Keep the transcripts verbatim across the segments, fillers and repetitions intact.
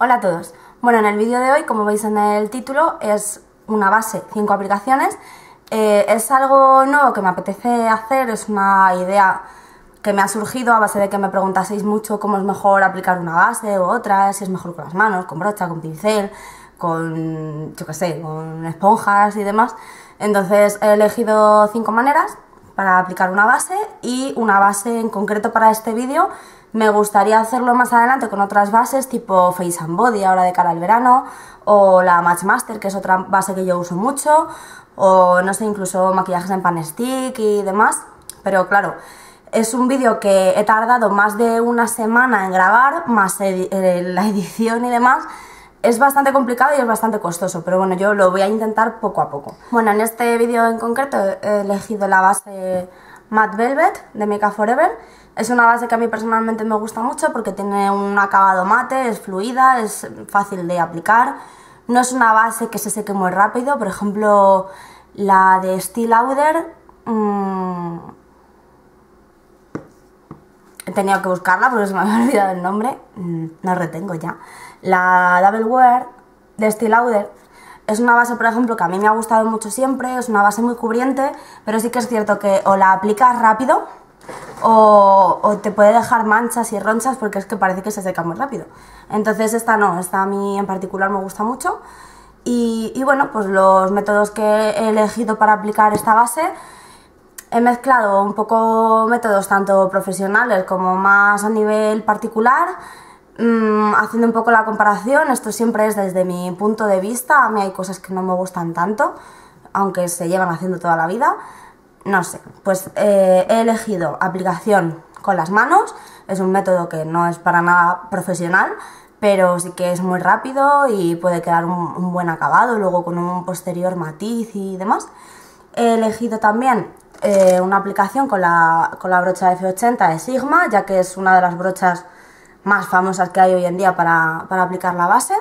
Hola a todos. Bueno, en el vídeo de hoy, como veis en el título, es una base, cinco aplicaciones. Eh, es algo nuevo que me apetece hacer, es una idea que me ha surgido a base de que me preguntaseis mucho cómo es mejor aplicar una base u otra, si es mejor con las manos, con brocha, con pincel, con, yo qué sé, con esponjas y demás. Entonces he elegido cinco maneras para aplicar una base, y una base en concreto para este vídeo. Me gustaría hacerlo más adelante con otras bases tipo Face and Body ahora de cara al verano, o la Match Master, que es otra base que yo uso mucho, o no sé, incluso maquillajes en pan stick y demás. Pero claro, es un vídeo que he tardado más de una semana en grabar, más edi eh, la edición y demás. Es bastante complicado y es bastante costoso, pero bueno, yo lo voy a intentar poco a poco. Bueno, en este vídeo en concreto he elegido la base Matte Velvet de Make Up For Ever. Es una base que a mí personalmente me gusta mucho porque tiene un acabado mate, es fluida, es fácil de aplicar. No es una base que se seque muy rápido. Por ejemplo, la de Estée Lauder, mmm, he tenido que buscarla porque se me había olvidado el nombre, no retengo ya. La Double Wear de Estée Lauder es una base, por ejemplo, que a mí me ha gustado mucho siempre. Es una base muy cubriente, pero sí que es cierto que o la aplicas rápido o, o te puede dejar manchas y ronchas porque es que parece que se seca muy rápido. Entonces esta no, esta a mí en particular me gusta mucho. Y, y bueno, pues los métodos que he elegido para aplicar esta base, he mezclado un poco métodos tanto profesionales como más a nivel particular, mmm, haciendo un poco la comparación. Esto siempre es desde mi punto de vista. A mí hay cosas que no me gustan tanto, aunque se llevan haciendo toda la vida. No sé, pues eh, he elegido aplicación con las manos. Es un método que no es para nada profesional, pero sí que es muy rápido y puede quedar un, un buen acabado, luego con un posterior matiz y demás. He elegido también eh, una aplicación con la, con la brocha F ochenta de Sigma, ya que es una de las brochas más famosas que hay hoy en día para, para aplicar la base.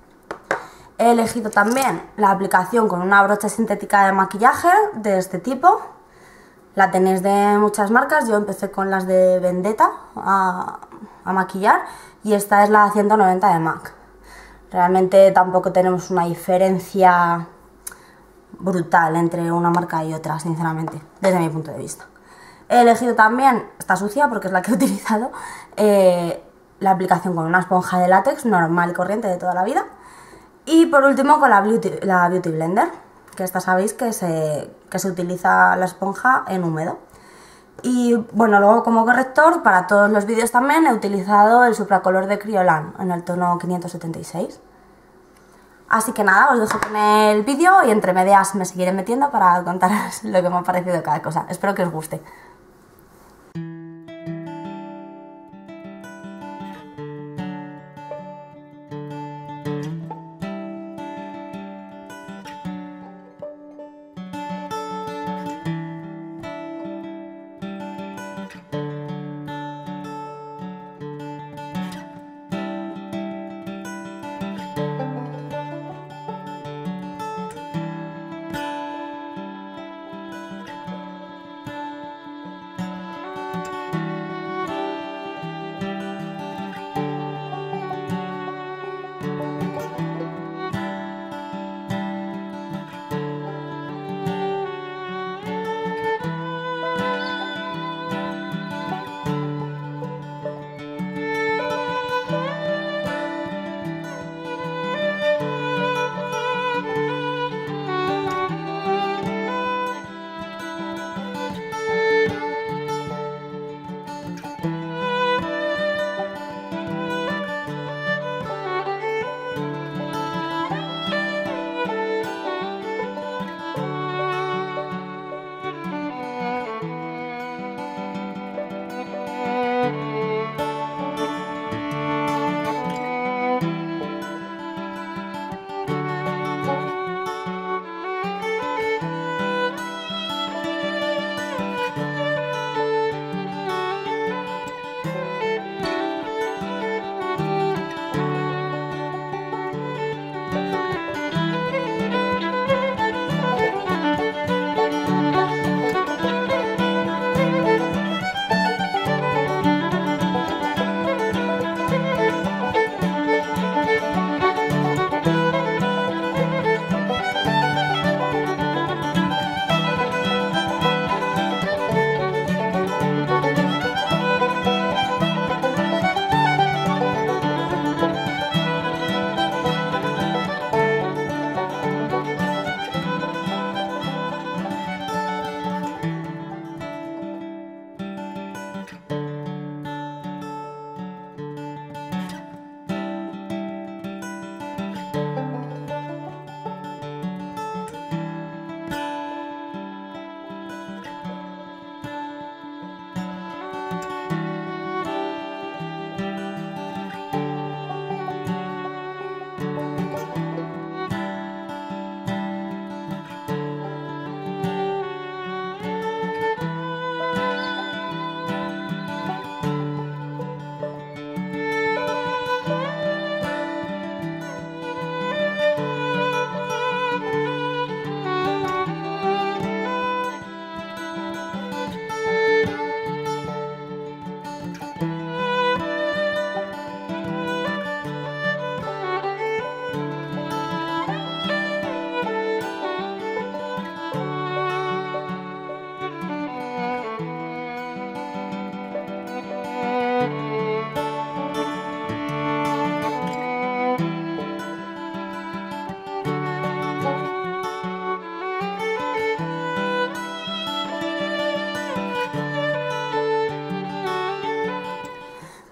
He elegido también la aplicación con una brocha sintética de maquillaje de este tipo. La tenéis de muchas marcas, yo empecé con las de Vendetta a, a maquillar, y esta es la ciento noventa de MAC. Realmente tampoco tenemos una diferencia brutal entre una marca y otra, sinceramente, desde mi punto de vista. He elegido también, está sucia porque es la que he utilizado, eh, la aplicación con una esponja de látex normal y corriente de toda la vida. Y por último con la Beauty, la Beauty Blender, que esta sabéis que se, que se utiliza la esponja en húmedo. Y bueno, luego como corrector para todos los vídeos también he utilizado el Supracolor de Kryolan en el tono quinientos setenta y seis. Así que nada, os dejo con el vídeo y entre medias me seguiré metiendo para contaros lo que me ha parecido cada cosa. Espero que os guste.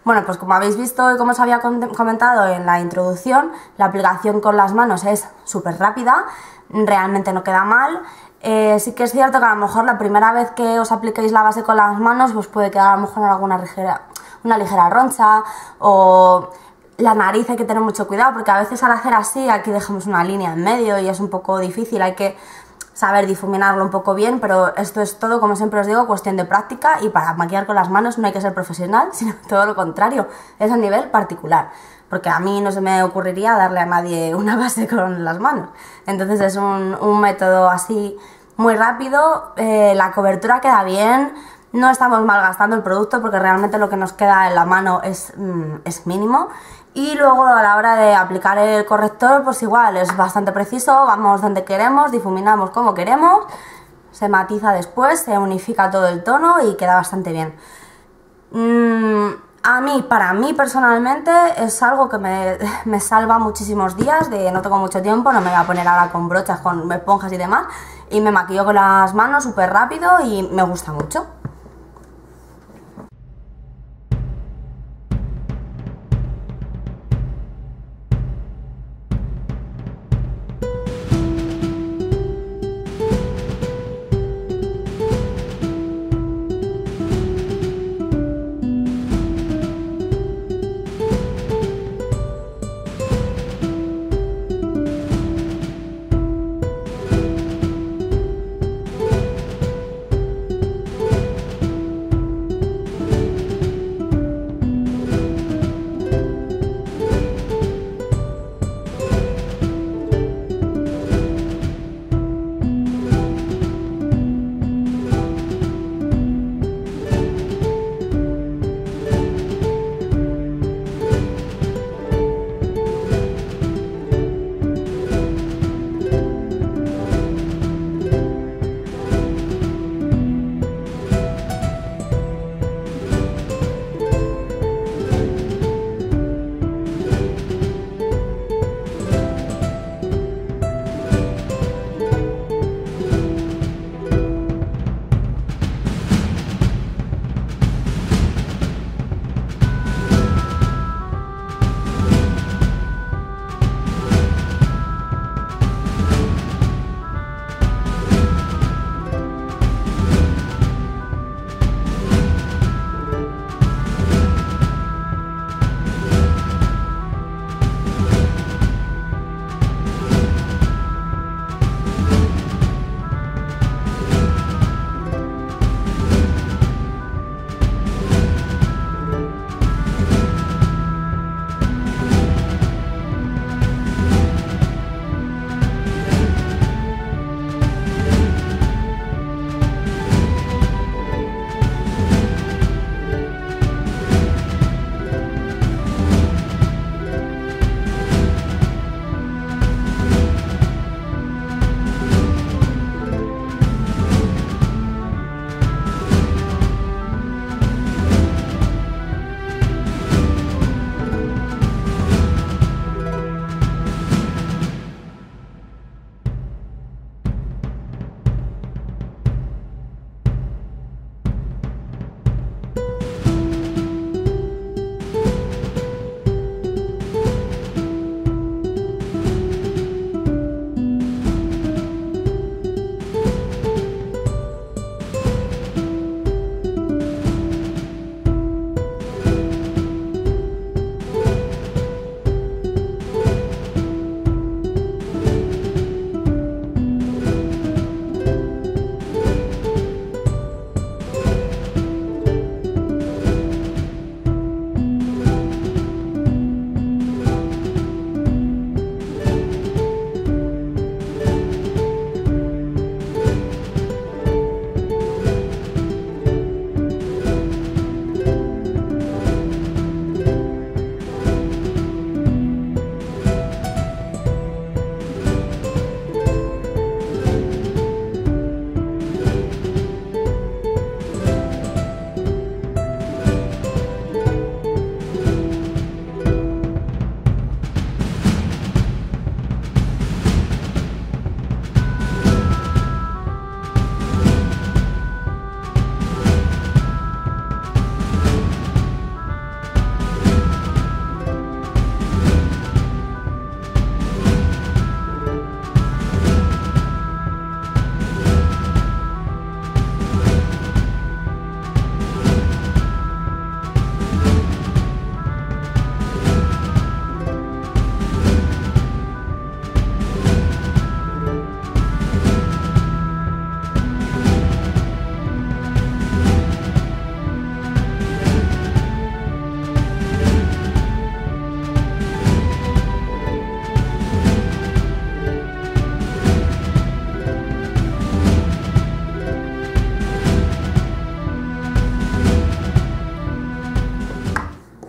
Bueno, pues como habéis visto y como os había comentado en la introducción, la aplicación con las manos es súper rápida, realmente no queda mal. Eh, sí que es cierto que a lo mejor la primera vez que os apliquéis la base con las manos pues puede quedar a lo mejor alguna ligera, una ligera roncha, o la nariz hay que tener mucho cuidado porque a veces al hacer así aquí dejamos una línea en medio y es un poco difícil, hay que saber difuminarlo un poco bien, pero esto es todo, como siempre os digo, cuestión de práctica, y para maquillar con las manos no hay que ser profesional, sino todo lo contrario, es a nivel particular, porque a mí no se me ocurriría darle a nadie una base con las manos. Entonces es un, un método así muy rápido, eh, la cobertura queda bien, no estamos malgastando el producto porque realmente lo que nos queda en la mano es, mm, es mínimo. Y luego a la hora de aplicar el corrector, pues igual, es bastante preciso, vamos donde queremos, difuminamos como queremos, se matiza después, se unifica todo el tono y queda bastante bien. Mm, a mí, para mí personalmente, es algo que me, me salva muchísimos días, de no tengo mucho tiempo, no me voy a poner ahora con brochas, con esponjas y demás, y me maquillo con las manos súper rápido y me gusta mucho.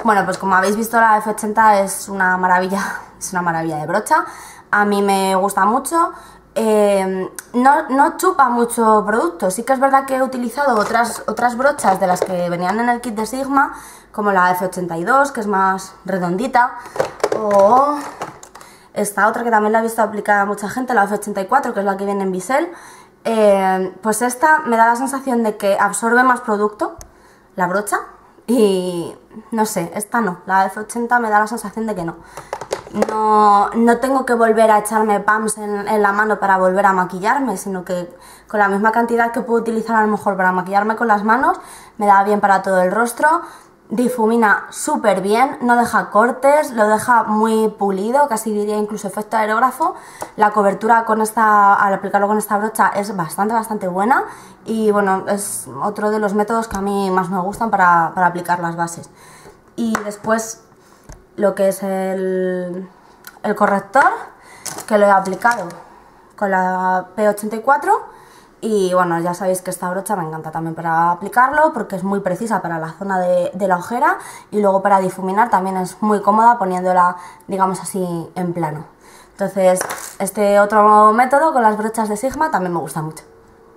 Bueno, pues como habéis visto, la F ochenta es una maravilla, es una maravilla de brocha. A mí me gusta mucho. Eh, no, no chupa mucho producto. Sí que es verdad que he utilizado otras, otras brochas de las que venían en el kit de Sigma, como la F ochenta y dos, que es más redondita, o esta otra que también la he visto aplicada a mucha gente, la F ochenta y cuatro, que es la que viene en bisel. Eh, pues esta me da la sensación de que absorbe más producto, la brocha, y no sé, esta no, la F ochenta me da la sensación de que no. No, no tengo que volver a echarme pumps en, en la mano para volver a maquillarme, sino que con la misma cantidad que puedo utilizar a lo mejor para maquillarme con las manos, me da bien para todo el rostro. Difumina súper bien, no deja cortes, lo deja muy pulido, casi diría incluso efecto aerógrafo. La cobertura con esta, al aplicarlo con esta brocha es bastante, bastante buena. Y bueno, es otro de los métodos que a mí más me gustan para, para aplicar las bases. Y después lo que es el, el corrector, que lo he aplicado con la P ochenta y cuatro. Y bueno, ya sabéis que esta brocha me encanta también para aplicarlo porque es muy precisa para la zona de, de la ojera, y luego para difuminar también es muy cómoda poniéndola, digamos así, en plano. Entonces, este otro método con las brochas de Sigma también me gusta mucho.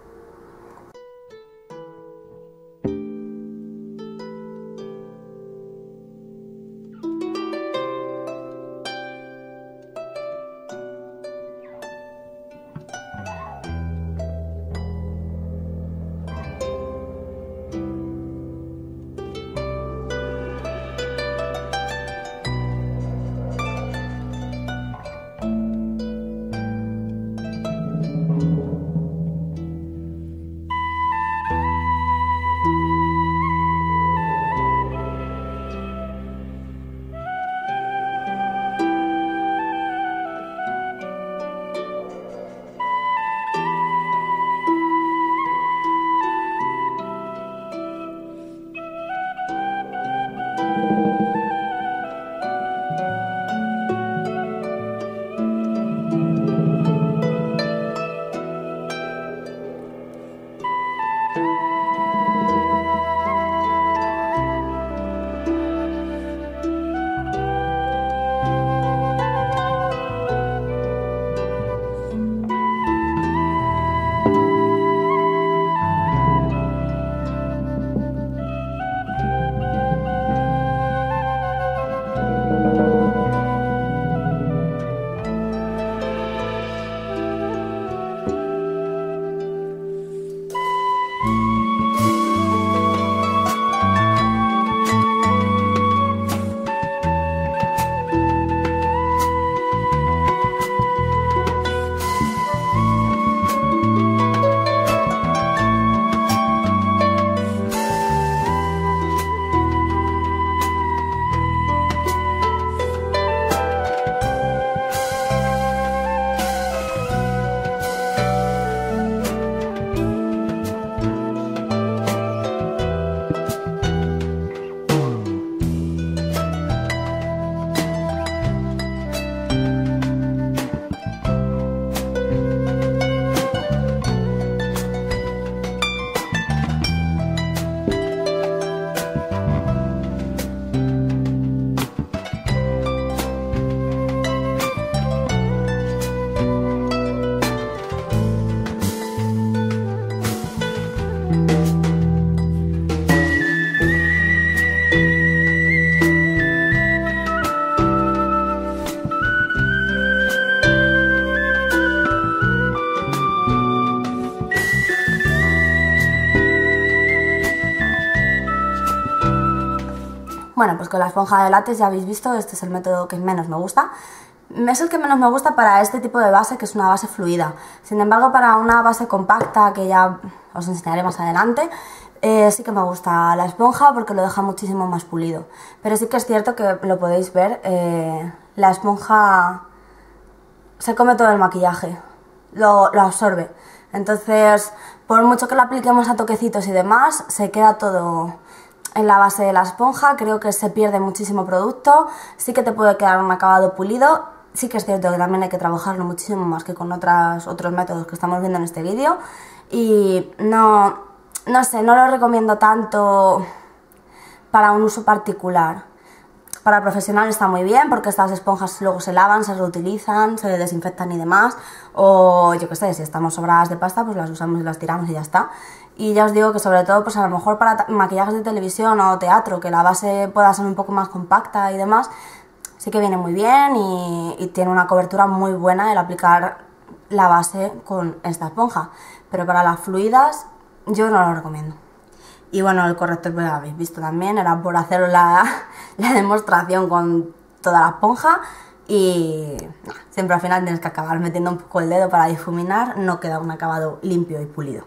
Bueno, pues con la esponja de látex ya habéis visto, este es el método que menos me gusta. Es el que menos me gusta para este tipo de base, que es una base fluida. Sin embargo, para una base compacta, que ya os enseñaré más adelante, eh, sí que me gusta la esponja porque lo deja muchísimo más pulido. Pero sí que es cierto que lo podéis ver, eh, la esponja se come todo el maquillaje, lo, lo absorbe. Entonces, por mucho que lo apliquemos a toquecitos y demás, se queda todo en la base de la esponja. Creo que se pierde muchísimo producto. Sí que te puede quedar un acabado pulido. Sí que es cierto que también hay que trabajarlo muchísimo más que con otras, otros métodos que estamos viendo en este vídeo. Y no, no sé, no lo recomiendo tanto para un uso particular. para profesional está muy bien porque estas esponjas luego se lavan, se reutilizan, se desinfectan y demás. O yo qué sé, si estamos sobradas de pasta, pues las usamos y las tiramos y ya está. Y ya os digo que sobre todo, pues a lo mejor para maquillajes de televisión o teatro, que la base pueda ser un poco más compacta y demás, sí que viene muy bien y, y tiene una cobertura muy buena el aplicar la base con esta esponja. Pero para las fluidas yo no lo recomiendo. Y bueno, el corrector pues ya lo habéis visto también, era por hacer la, la demostración con toda la esponja y no, siempre al final tienes que acabar metiendo un poco el dedo para difuminar, no queda un acabado limpio y pulido.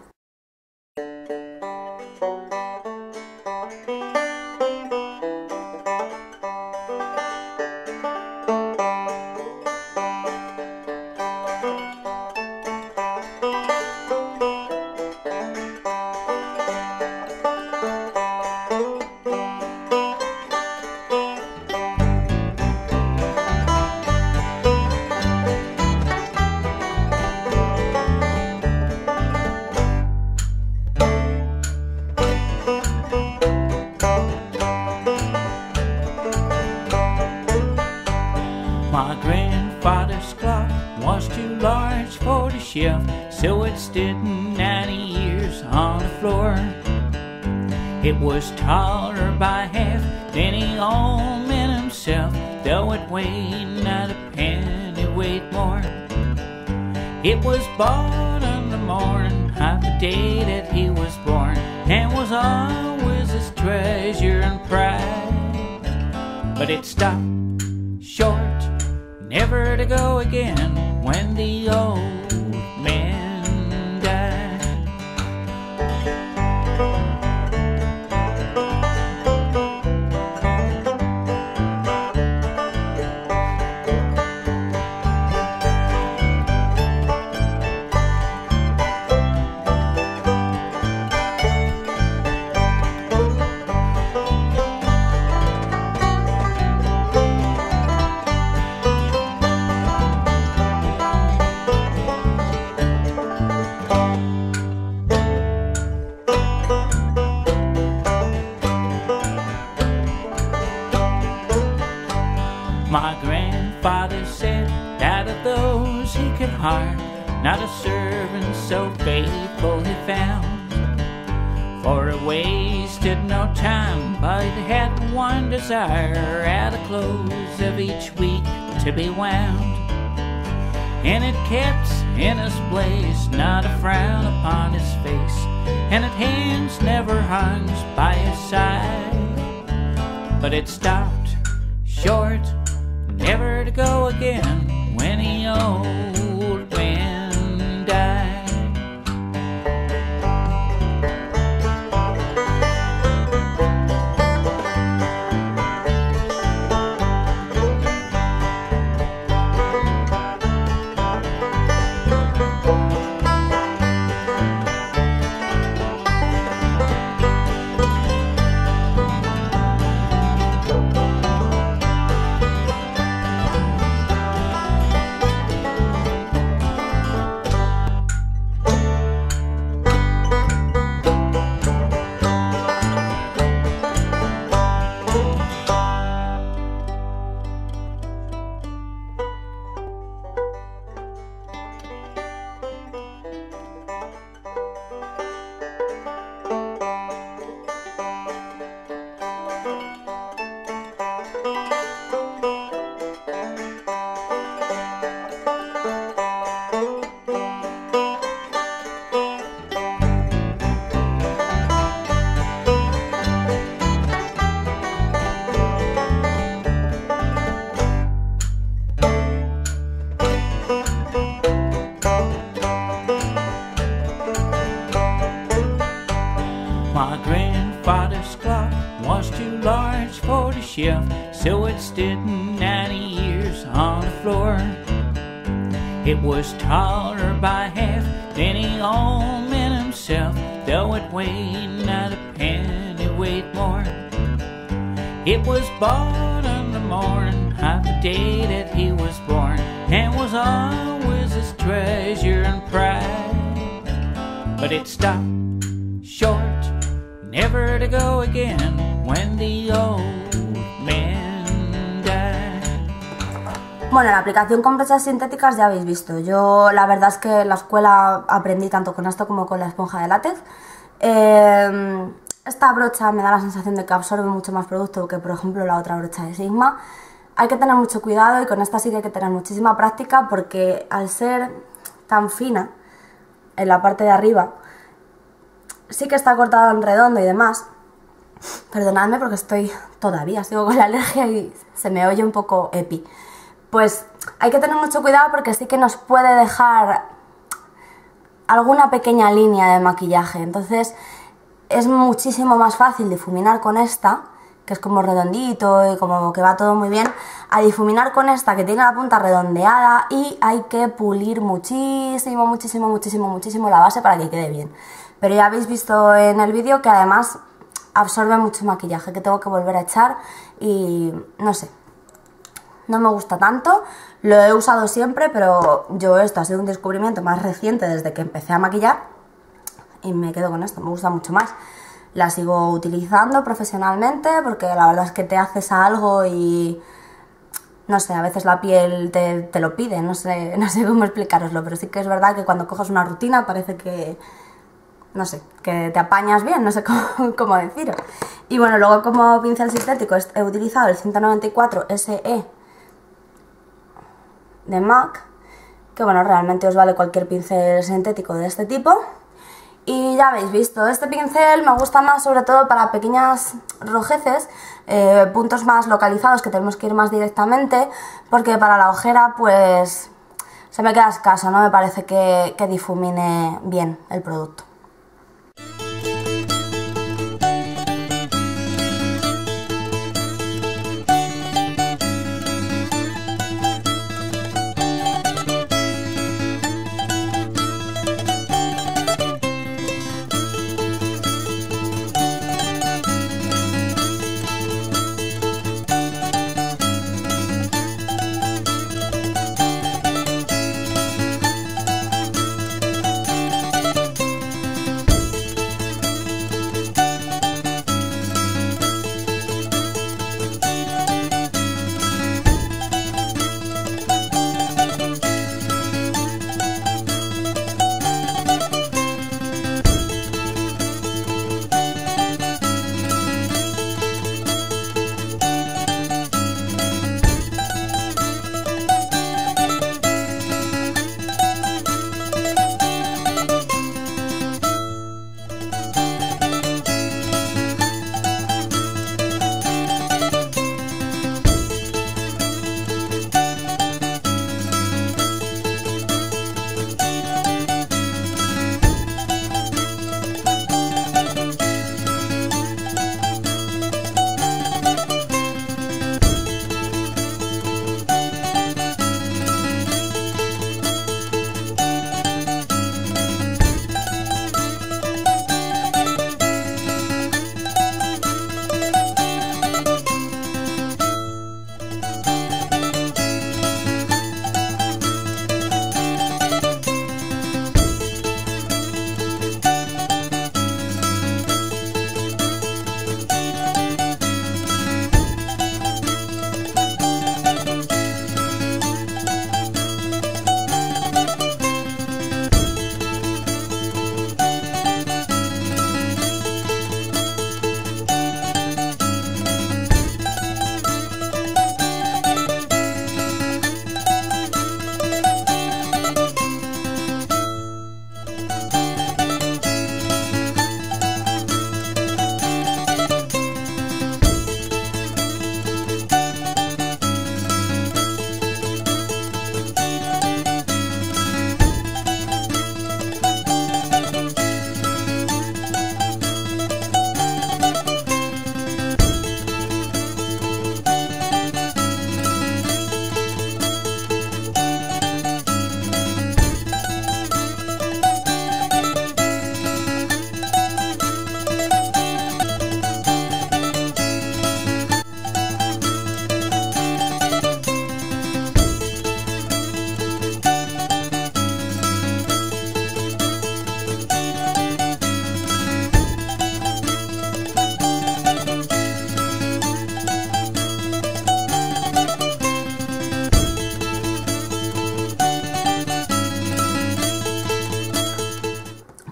My grandfather's clock was too large for the shelf, so it stood ninety years on the floor. It was taller by half than he owned himself, though it weighed not a penny weight more. It was bought on the morning of the day that he was born, and was always his treasure and pride. But it stopped short, never to go again when the old man died. My grandfather said that of those he could hire, not a servant so faithful he found. For he wasted no time, but he had one desire, at the close of each week to be wound. And it kept in his place, not a frown upon his face, and its hands never hung by his side. But it stopped short, never to go again when the old man died. My grandfather's clock was too large for the shelf, so it stood ninety years on the floor. It was taller by half than he owned himself, though it weighed not a penny weight more. It was bought on the morning of the day that he was born, and was always his treasure and pride. But it stopped short, never to go again when the old man Bueno, la aplicación con brochas sintéticas ya habéis visto. Yo la verdad es que en la escuela aprendí tanto con esto como con la esponja de látex. Eh, esta brocha me da la sensación de que absorbe mucho más producto que por ejemplo la otra brocha de Sigma. Hay que tener mucho cuidado y con esta sí que hay que tener muchísima práctica porque al ser tan fina en la parte de arriba, sí que está cortada en redondo y demás. Perdonadme porque estoy todavía, sigo con la alergia y se me oye un poco epi. Pues hay que tener mucho cuidado porque sí que nos puede dejar alguna pequeña línea de maquillaje. Entonces es muchísimo más fácil difuminar con esta, que es como redondito y como que va todo muy bien, a difuminar con esta que tiene la punta redondeada y hay que pulir muchísimo, muchísimo, muchísimo, muchísimo la base para que quede bien. Pero ya habéis visto en el vídeo que además absorbe mucho maquillaje, que tengo que volver a echar y no sé, no me gusta tanto. Lo he usado siempre, pero yo esto ha sido un descubrimiento más reciente desde que empecé a maquillar y me quedo con esto, me gusta mucho más. La sigo utilizando profesionalmente porque la verdad es que te haces a algo y no sé, a veces la piel te, te lo pide, no sé, no sé cómo explicaroslo, pero sí que es verdad que cuando coges una rutina parece que, no sé, que te apañas bien, no sé cómo, cómo deciros. Y bueno, luego como pincel sintético he utilizado el ciento noventa y cuatro S E de MAC, que bueno, realmente os vale cualquier pincel sintético de este tipo. Y ya habéis visto, este pincel me gusta más sobre todo para pequeñas rojeces, eh, puntos más localizados que tenemos que ir más directamente, porque para la ojera pues se me queda escaso, no me parece que, que difumine bien el producto.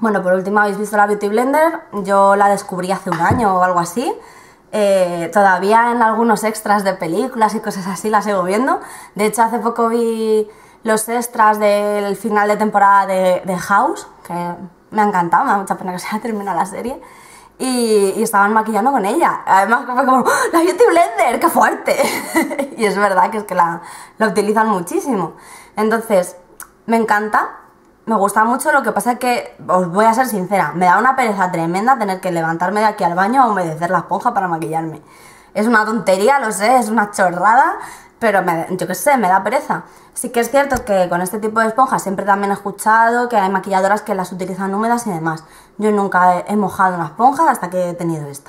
Bueno, por último habéis visto la Beauty Blender, yo la descubrí hace un año o algo así. Eh, todavía en algunos extras de películas y cosas así la sigo viendo. De hecho, hace poco vi los extras del final de temporada de, de House, que me ha encantado, me da mucha pena que se haya terminado la serie. Y, y estaban maquillando con ella. Además fue como, ¡oh, la Beauty Blender! ¡Qué fuerte! Y es verdad que es que la, la utilizan muchísimo. Entonces, me encanta. Me gusta mucho, lo que pasa es que, os voy a ser sincera, me da una pereza tremenda tener que levantarme de aquí al baño a humedecer la esponja para maquillarme. Es una tontería, lo sé, es una chorrada, pero me, yo qué sé, me da pereza. Sí que es cierto que con este tipo de esponjas siempre también he escuchado que hay maquilladoras que las utilizan húmedas y demás. Yo nunca he, he mojado una esponja hasta que he tenido esta.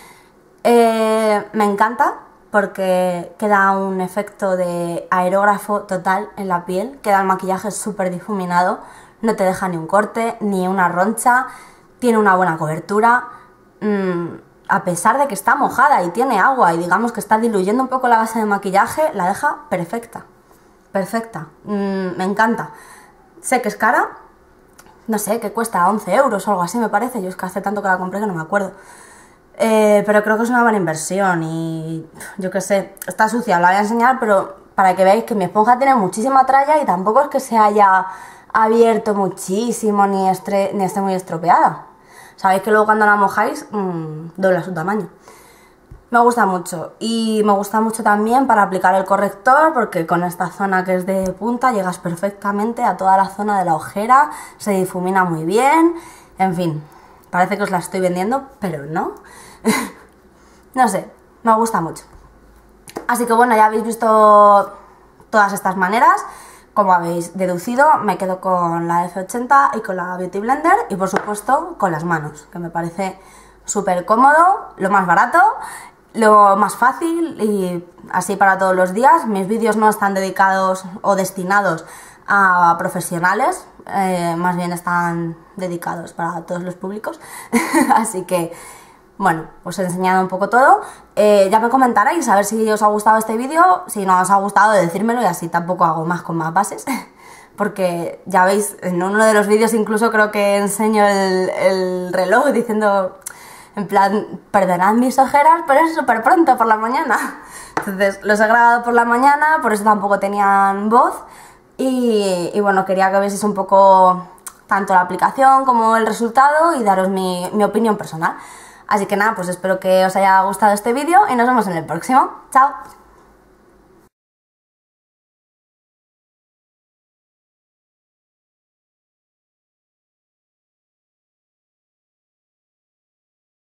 Eh, me encanta porque queda un efecto de aerógrafo total en la piel, queda el maquillaje súper difuminado, no te deja ni un corte, ni una roncha, tiene una buena cobertura, mmm, a pesar de que está mojada y tiene agua y digamos que está diluyendo un poco la base de maquillaje, la deja perfecta, perfecta, mmm, me encanta. Sé que es cara, no sé, que cuesta once euros o algo así me parece, yo es que hace tanto que la compré que no me acuerdo. Eh, pero creo que es una buena inversión y yo qué sé, está sucia, os la voy a enseñar, pero para que veáis que mi esponja tiene muchísima tralla y tampoco es que se haya abierto muchísimo ni, estre ni esté muy estropeada. Sabéis que luego cuando la mojáis mmm, dobla su tamaño. Me gusta mucho y me gusta mucho también para aplicar el corrector, porque con esta zona que es de punta llegas perfectamente a toda la zona de la ojera, se difumina muy bien, en fin, parece que os la estoy vendiendo, pero no. No sé, me gusta mucho. Así que bueno, ya habéis visto todas estas maneras. Como habéis deducido, me quedo con la F ochenta y con la Beauty Blender y por supuesto con las manos, que me parece súper cómodo, lo más barato, lo más fácil y así para todos los días. Mis vídeos no están dedicados o destinados a profesionales, eh, más bien están dedicados para todos los públicos. Así que bueno, os he enseñado un poco todo. Eh, ya me comentaréis a ver si os ha gustado este vídeo. Si no os ha gustado, decírmelo y así tampoco hago más con más bases. Porque ya veis, en uno de los vídeos incluso creo que enseño el, el reloj diciendo, en plan, perdonad mis ojeras, pero es súper pronto por la mañana. Entonces los he grabado por la mañana, por eso tampoco tenían voz. Y, y bueno, quería que veáis un poco tanto la aplicación como el resultado y daros mi, mi opinión personal. Así que nada, pues espero que os haya gustado este vídeo y nos vemos en el próximo. ¡Chao!